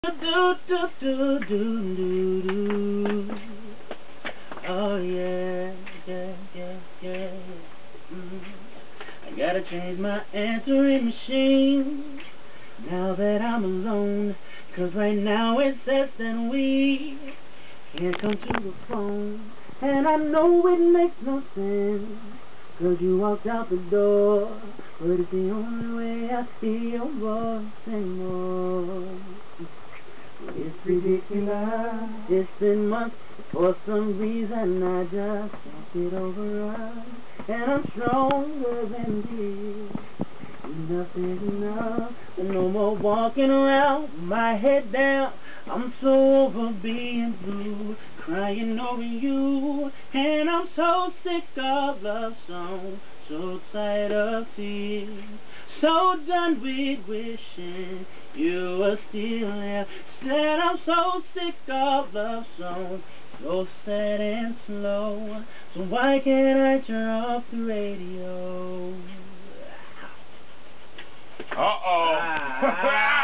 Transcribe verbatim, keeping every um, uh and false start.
Do, do, do, do, do, do. Oh yeah, yeah, yeah, yeah. Mm. I gotta change my answering machine now that I'm alone, 'cause right now it says that we can't come to the phone. And I know it makes no sense, 'cause you walked out the door, but it's the only way I hear your voice anymore. It's ridiculous. It's been months. For some reason I just can't get over us. And I'm stronger than this. Enough is enough. No more walking around with my head down. I'm so over being blue, crying over you. And I'm so sick of love songs, so tired of tears, so done with wishing you were still there. Said I'm so sick of love songs, so sad and slow. So why can't I turn off the radio? Uh-oh. Ah.